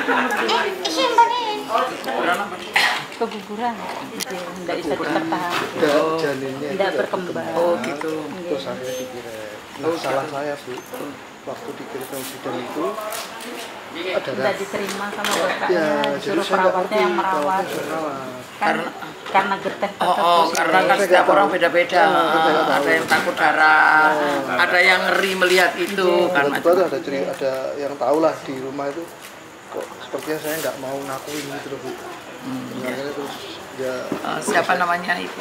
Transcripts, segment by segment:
simpenin. Kuburan apa? Keguguran. Tidak bisa dipertahankan. Janinnya Tidak berkembang. Oh gitu. Terus akhirnya dikirim. Nah, salah saya Bu, waktu dikirim ke bidan itu ada Tidak diterima sama bapaknya, ya, jadi disuruh saya nggak perawatnya yang ngerti, merawat. Karena geteh Karena kan setiap orang beda-beda. Ada yang takut darah, ada yang ngeri melihat itu. Karena tiba-tiba ada yang tahu lah di rumah itu kok sepertinya saya nggak mau ngakuin gitu loh Bu. Akhirnya terus ya siapa namanya ibu?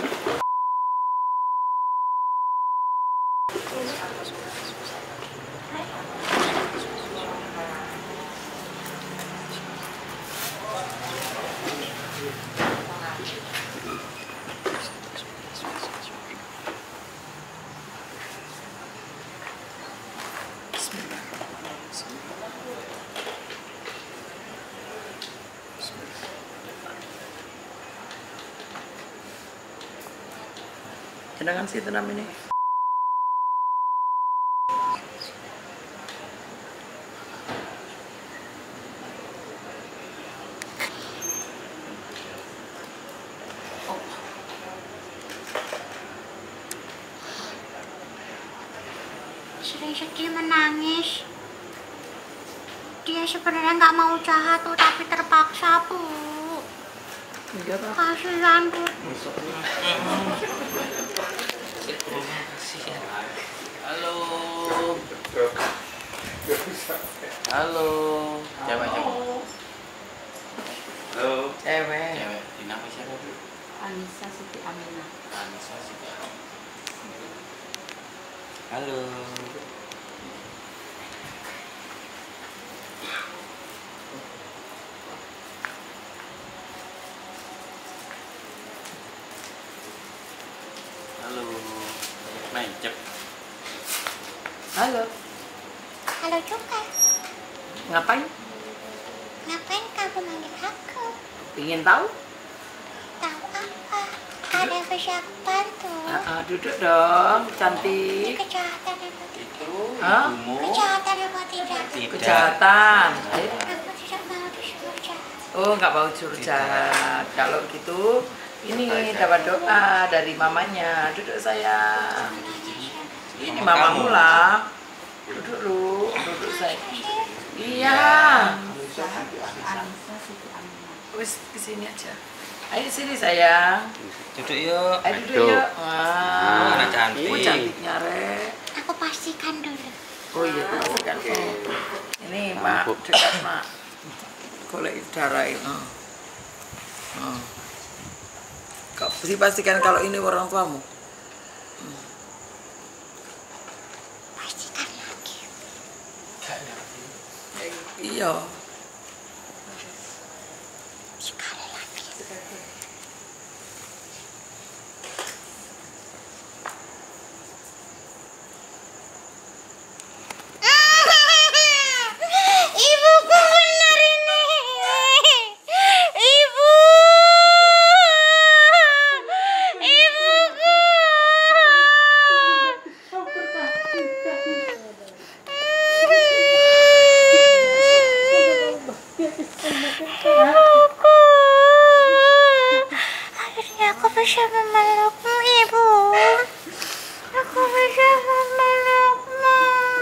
Jenengan situ namanya. Sering dia menangis. Dia sebenarnya nggak mau jahat tuh, tapi terpaksa Bu. Kasihan Bu. Halo. Halo. Cewek. Halo. Cewek. Nama siapa Bu? Anissa Siti Aminah. Anissa Siti Aminah. Halo. Halo. Mencep. Halo. Halo juga. Ngapain? Ngapain kamu manggil aku? Ingin tahu? Tahu apa? Ada yang bisa aku bantu. Duduk dong, cantik. Kejahatan apa tidak? Hah? Kejahatan apa tidak? Kejahatan. Aku tidak mau disuruh jahat. Oh, nggak mau jujur jahat. Kalau gitu, ini dapat doa dari mamanya. Duduk sayang. Ini mamamu lah. Duduk lu, duduk sayang. Iya. Anissa Siti Aminah. Wis kesini aja. Ayo sini sayang. Duduk yuk. Ayo duduk yuk. Wah, anak cantik. Cantiknya Rek. Aku pastikan dulu. Oh iya, pastikan. Ini Mak, dekat Mak. Golek darah ini. Kau pastikan kalau ini orang tuamu. Pastikan lagi. Iya. Sekali lagi. Ibuku benar ini. Ibu. Ibuku. Ibuku. Akhirnya aku bisa memelukmu, Ibu. Aku bisa memelukmu.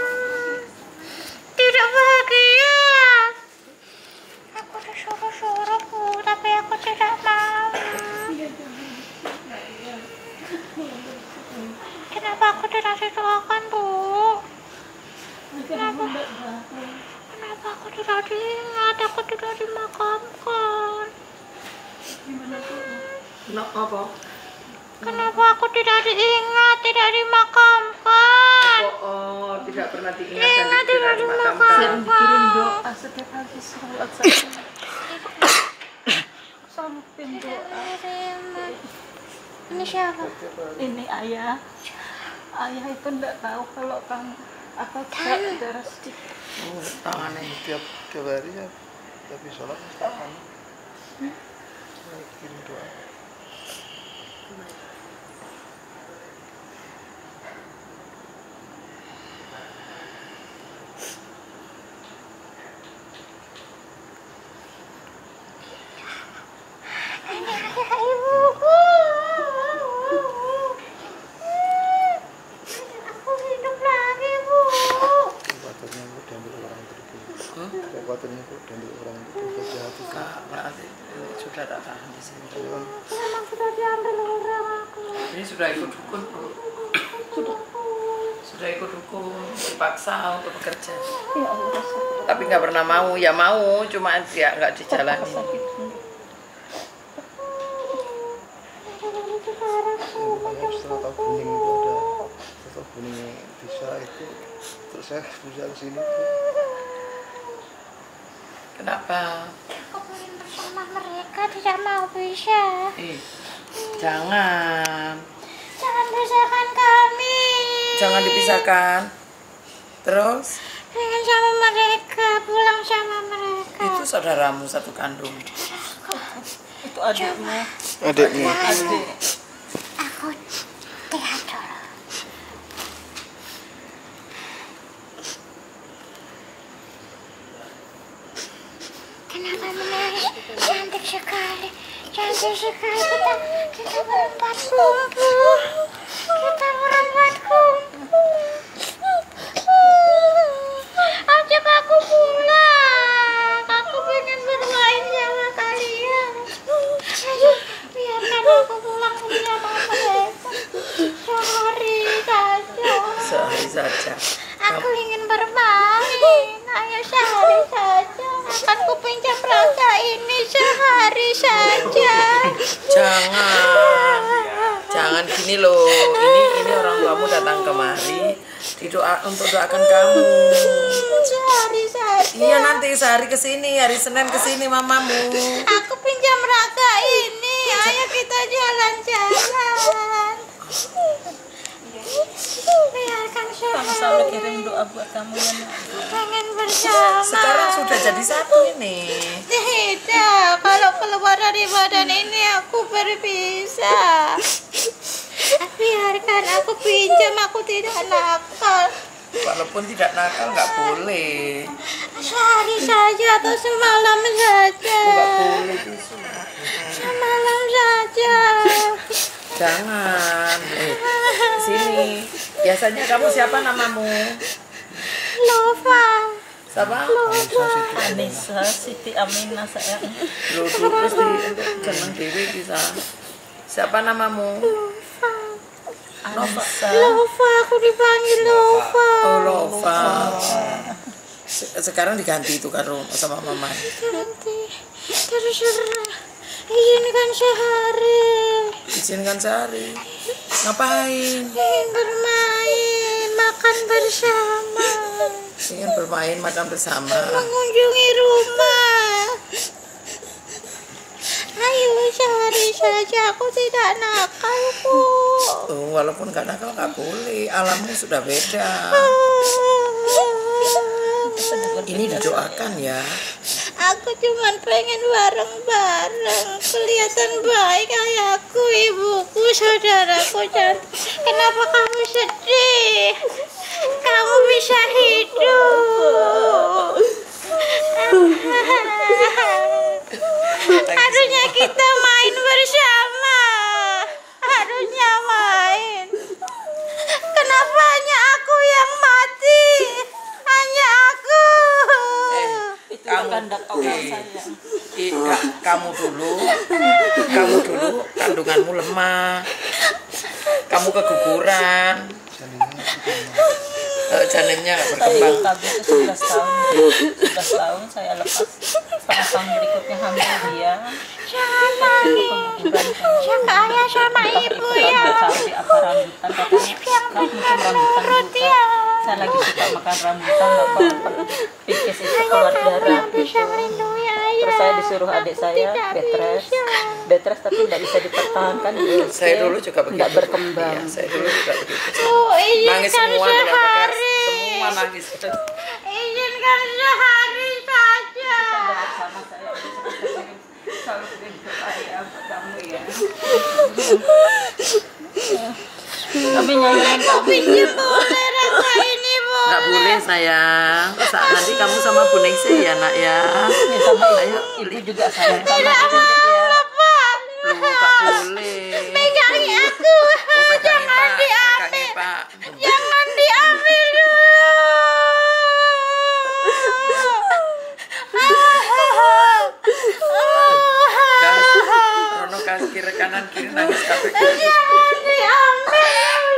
Tidak bahagia. Aku disuruh-suruh, Bu, tapi aku tidak mau. Kenapa aku tidak didoakan, Bu? Kenapa aku tidak diingat? Aku tidak dimakamkan. Apa? Kenapa aku tidak diingat, tidak dimakamkan? Oh, tidak pernah diingat Ingat, dan tidak dimakamkan. Kirim doa setiap hari sholat saja. Sampin doa. Ini siapa? Ini ayah. Ayah itu enggak tahu kalau kamu apa darah sedikit. Tangannya. tiap hari ya habis sholat tangan. Kirim doa. untuk orang berbuat jahat itu. Enggak, sudah tak tahan di sini. Memang sudah diambil orang aku. Ini sudah ikut dukun, Bu. Sudah ikut dukun, dipaksa untuk bekerja. Ya Allah, sakit. Tapi nggak pernah mau, ya mau, cuma dia nggak dijalani. Sakit. Makanya setelah tahu kuning itu ada, setelah kuning bisa itu, terus saya berusaha ke sini. Kenapa? Aku pengen bersama mereka, tidak mau bisa. Jangan. Jangan pisahkan kami. Jangan dipisahkan. Terus, Pengen sama mereka, pulang sama mereka. itu saudaramu satu kandung. Itu adikmu. Adikmu. Adik. Aku lihat dulu. Kenapa menangis? Cantik sekali. Cantik sekali. Kita berempat kumpul. Kita berempat kumpul. Ajak aku pulang. Aku pengen bermain sama kalian. Ayo, biarkan aku pulang bersama mereka. Sehari saja. Sehari saja. Aku ingin bermain. Ayo sehari saja. Akan kupinjam rasa ini sehari saja. Jangan gini loh. Ini orang tuamu datang kemari untuk doakan kamu. Sehari saja. Iya nanti sehari kesini, hari Senin kesini mamamu. Aku pinjam raka ini. Ayo kita jalan-jalan. Biarkan Kamu selalu sehari. kirim doa buat kamu ya, Nak. Pengen bersama. Sekarang sudah jadi satu ini. Tidak, kalau keluar dari badan ini aku berpisah. Biarkan aku pinjam, aku tidak nakal. Walaupun tidak nakal nggak boleh. Sehari saja atau semalam saja. Nggak boleh Bisu. Semalam saja. Jangan. Sini. Biasanya kamu siapa namamu? Lova. Siapa? Anissa Siti Aminah sayang. Lu terus di jeneng dewi bisa. Siapa namamu? Anissa. Lova, aku dipanggil Lova. Oh Lova. Sekarang diganti itu kan sama mama. Nanti terserah. Izinkan sehari. Izinkan sehari. Ngapain? Ingin bermain, makan bersama. Ingin bermain makan bersama. Mengunjungi rumah. Ayo sehari saja, aku tidak nakal kok. Oh, walaupun nggak nakal nggak boleh. Alamnya sudah beda. Ini didoakan ya. Aku cuma pengen bareng-bareng, kelihatan baik ayahku, ibuku, saudaraku. Kenapa kamu sedih? Kamu bisa hidup. Harusnya kita main bersama. Harusnya main. Kenapa hanya aku yang mati? Hanya aku. Itu kehendak Allah sayang. Kamu dulu kandunganmu lemah. Kamu keguguran. Janinnya nggak Saya berkembang. ikut KB itu 11 tahun. 11 tahun saya lepas. Pada tahun berikutnya hamil dia. Jangan nangis. Jaga ayah sama ibu ya. Di apa rambutan katanya. Nak musim rambutan Nurut juga. ya. Saya lagi suka makan rambutan apa pikis itu keluar darah Bisa gitu. melindungi ayah. Terus saya disuruh adik saya betres tapi tidak bisa dipertahankan di USG. Saya dulu juga begitu. Nggak berkembang. Iya, saya dulu juga begitu. Nangis Izinkan semua dalam bekas. sehari. Semua nangis. Izinkan sehari saja. Bersama saya selalu kirim doa ya buat kamu ya. Kami nyanyiin kamu. Pinjam boleh rasa ini boleh. Nggak boleh sayang. Saat nanti kamu sama Bu Ningsih ya nak ya. Ya, sama ibu juga sayang sama ibu ya. Pak. Lu nggak boleh. Pegangi aku. Oh, pegangi, Jangan Pak. diambil. Pegangi, Pak. Jangan diambil dulu. kiri kanan kiri nangis kabeh. Jangan diambil.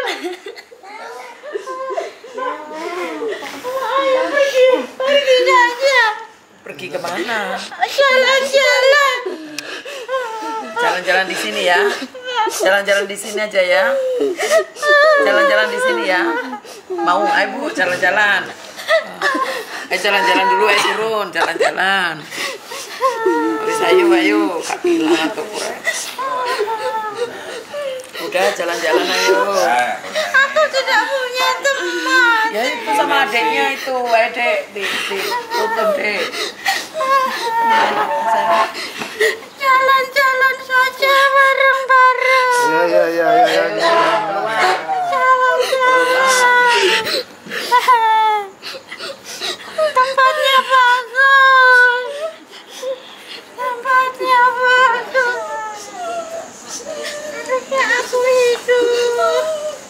Ayo pergi saja. Pergi kemana? Jalan-jalan. Jalan-jalan di sini ya. Jalan-jalan di sini aja ya. Jalan-jalan di sini ya. Mau, ayo Bu, jalan-jalan. Ayo jalan-jalan dulu, ayo turun, jalan-jalan. Wis ayo, Kak Pilar atau Pura. Udah jalan-jalan ayo. Aku tidak punya teman. Ya itu sama adeknya itu, adek di tutup dek. Jalan-jalan saja bareng-bareng. Ya. Jalan-jalan. Tempatnya bagus. Tempatnya bagus. Harusnya aku hidup.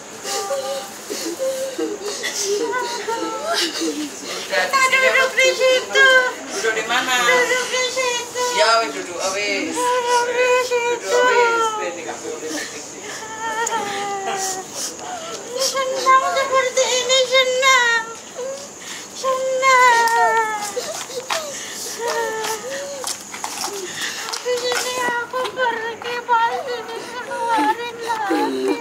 Kita duduk di situ. Duduk di mana? Duduk di situ. Ya wis duduk wis. Duduk di situ. Senang seperti ini, senang. Habis ini aku pergi pasti dikeluarin lagi.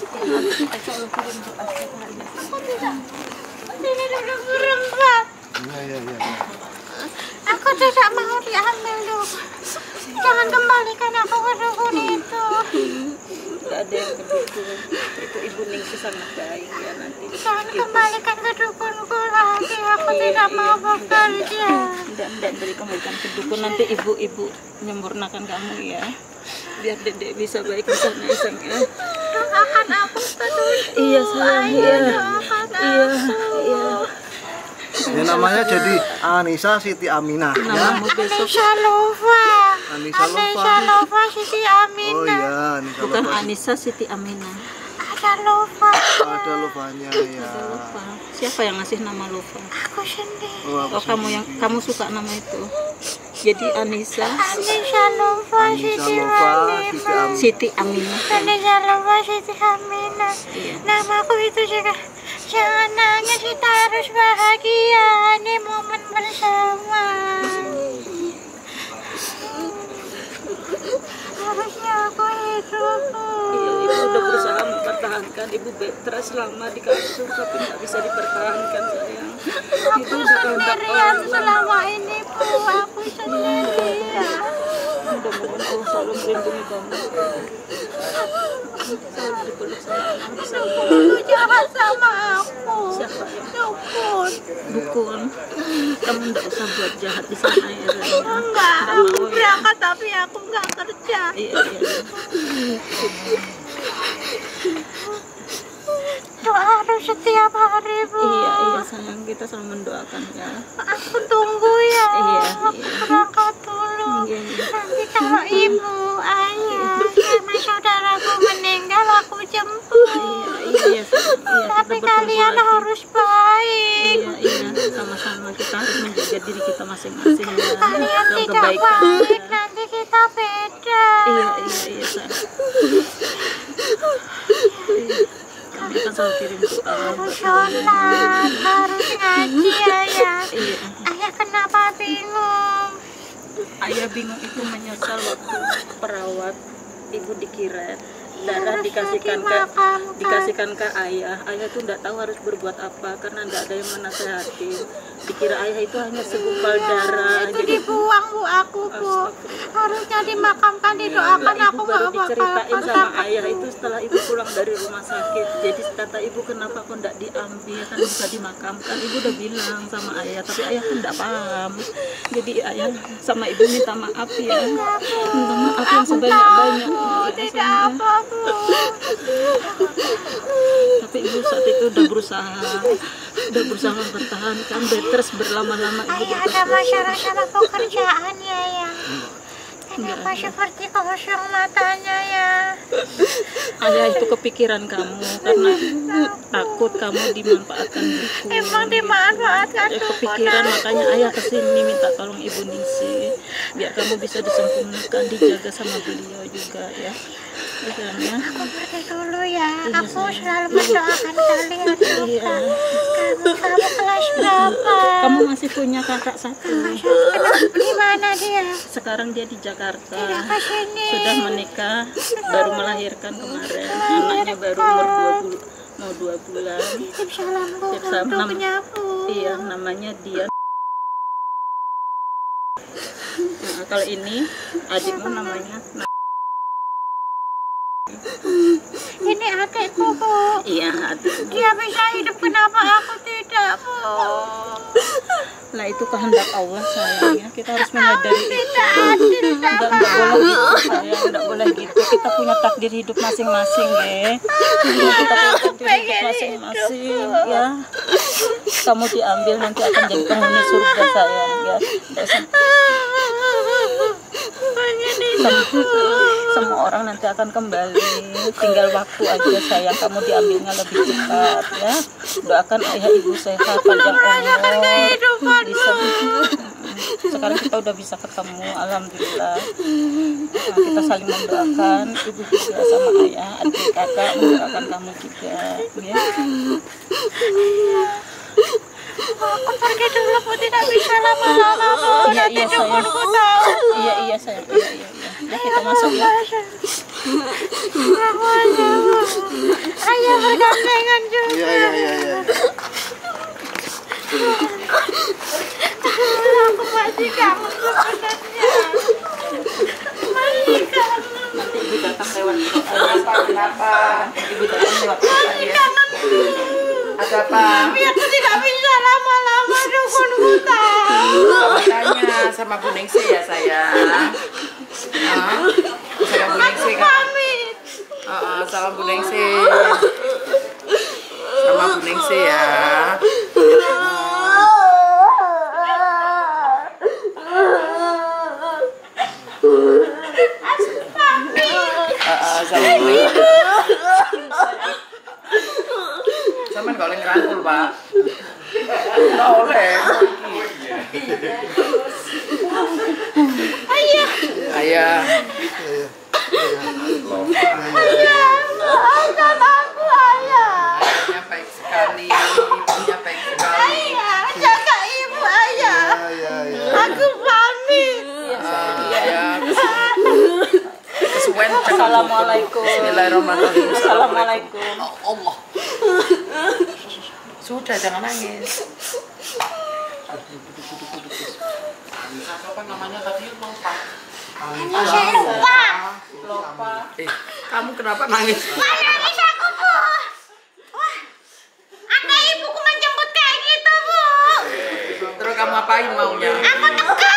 Aku tidak. Ini duduk berempat. Ya. Aku tidak mau diambil dulu. Jangan kembalikan aku ke dukun itu. Nggak ada yang kedukun. Itu Ibu Ningsih sangat baik ya nanti. Jangan kembalikan ke dukunku lagi. Aku tidak mau bekerja. Tidak beri kembalikan ke dukun. Nanti ibu menyempurnakan kamu ya. Biar dedek bisa baik di sana ya sayang ya. Doakan aku terus. Iya sayang Ayo iya. doakan Iya. aku. Ini namanya jadi Anissa Siti Aminah ya. Namamu besok Anissa Lova. Anissa Lova. Anissa Lova Siti Oh Aminah. iya, Anissa bukan Lova. Anissa Siti Aminah. Ada Lova. Ada Lovanya ya. Lupa. Siapa yang ngasih nama Lova? Aku sendiri. Oh, Oh kamu suka nama itu. Jadi Anissa Anissa Lova Anissa Siti Lova Siti Aminah. Aminah. Siti Aminah. Anissa Lova Siti Aminah. Iya. Namaku itu juga. Jangan nangis, kita harus bahagia. Ini momen bersama. Harusnya aku hidup. Iya, ibu udah berusaha mempertahankan ibu Petra selama di kasur tapi nggak bisa dipertahankan sayang. Aku Itu udah kehendak sendirian Allah. selama ini, Bu. Aku sendirian. Mudah-mudahan Allah selalu melindungi kamu. Selalu dipeluk sama anak sama Ibu jahat sama aku. siapa ya? Dukun. Dukun. Kamu nggak usah buat jahat di sana ya sayang. Enggak, Nggak aku mau ya. berangkat tapi aku enggak kerja. Iya. Doa harus setiap hari, Bu. Iya sayang, kita selalu mendoakan ya. Aku tunggu ya. Iya. Aku berangkat dulu. Iya. Nanti kalau ibu, ayah, sama saudaraku meninggal, aku jemput. Iya sayang. Iya, Tapi kita berkumpul kalian lagi. harus baik. Iya, sama-sama kita harus menjaga diri kita masing-masing ya. Kalian Dalam tidak kebaikan baik, ya. nanti kita beda. Iya sayang. Kami akan selalu kirim doa. Harus sholat, harus ngaji, ayah. Iya. Ayah kenapa bingung? Ayah bingung itu menyesal waktu perawat ibu dikiret. Darah dikasihkan ke ayah. Ayah tuh nggak tahu harus berbuat apa karena nggak ada yang menasehati. Dikira ayah itu hanya segumpal darah. Itu dibuang, Bu, aku, Bu. Harusnya dimakamkan, didoakan, Ibu aku baru nggak bakal diceritain sama kontak. ayah itu setelah ibu pulang dari rumah sakit. Jadi kata ibu kenapa kok nggak diambil kan bisa dimakamkan. Ibu udah bilang sama ayah tapi ayah kan nggak paham. Jadi ayah sama ibu minta maaf ya. Minta maaf yang sebanyak-banyak. Tidak apa, Bu. Tapi ibu saat itu udah berusaha mempertahankan bed rest berlama-lama ibu di Ayah atas ada masalah sama pekerjaan ya, yang. Kenapa seperti kosong matanya ya? Ayah itu kepikiran kamu karena takut kamu dimanfaatkan dukun. Emang dimanfaatkan Ayah dukun? kepikiran, makanya ayah kesini minta tolong Ibu Ningsih biar kamu bisa disempurnakan, dijaga sama beliau juga ya. Ya. Aku pergi dulu ya. Iya, Aku sayang. selalu mendoakan kalian juga. Iya. Kamu kelas berapa? Kamu masih punya kakak satu. Di mana dia? Sekarang dia di Jakarta. Tidak ke sini. Sudah menikah, baru melahirkan kemarin. Anaknya baru umur 20, mau 2 bulan. Titip salamku Titip salam. untuk penyapu. Iya, namanya Dian. Nah, kalau ini adikmu namanya. Ini adikku, Bu. Iya, adikmu. Dia bisa hidup, kenapa aku tidak, Bu? Nah, itu kehendak Allah sayangnya. Kita harus menyadari itu. Tidak adil, Enggak boleh gitu sayang, enggak boleh gitu. Kita punya takdir hidup masing-masing, ya. Kita punya takdir hidup masing-masing, ya. Kamu diambil nanti akan jadi penghuni surga sayang, ya. Semua orang nanti akan kembali, tinggal waktu aja sayang, kamu diambilnya lebih cepat ya. Doakan ayah ibu sehat, panjang umur, bisa. Sekarang kita udah bisa ketemu, alhamdulillah. Nah, kita saling mendoakan, ibu juga sama ayah, adik kakak mendoakan kamu juga ya. Aku pergi dulu, Bu. Tidak bisa lama-lama, Bu. Iya, Nanti iya, sayang. dukunku tahu. Iya sayang, iya. Ya, kita masuk ya. Ayah bergandengan juga. Iya. Aku masih kangen sebenarnya. Masih kangen. Nanti ibu datang lewat Kenapa? ibu datang lewat ya. Ada apa? Tapi aku tidak bisa lama-lama, dukunku tahu. Tanya sama Bu Ningsih ya sayang. Sama Bu Ningsih kan? Pamit. Sama Bu Ningsih. Sama Bu Ningsih ya. Sama Bu Ningsih. Sama nggak boleh ngerangkul, Pak. Nggak boleh. Ayah. Ayah. Maafkan aku, ayah. Ibunya baik sekali. Ibunya baik sekali. Ayah, jaga ibu, ayah. Iya. Aku pamit. Ya. Kesuwen. Assalamualaikum. Bismillahirrahmanirrahim. Assalamualaikum. Allah. Sudah, jangan nangis. Apa namanya tadi? Saya lupa. Kamu kenapa nangis? Nangis aku, Bu. Wah, anda ibuku menjemput kayak gitu, Bu. Terus kamu apain maunya? Aku tegas.